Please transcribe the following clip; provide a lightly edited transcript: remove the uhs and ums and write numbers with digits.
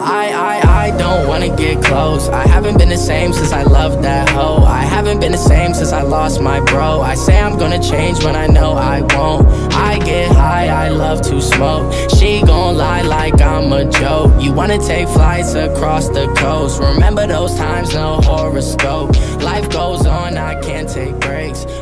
I don't wanna get close. I haven't been the same since I loved that hoe. I haven't been the same since I lost my bro. I say I'm gonna change when I know I won't. I get high, I love to smoke. She gon' lie like I'm a joke. You wanna take flights across the coast. Remember those times, no horoscope. Life goes on, I can't take breaks.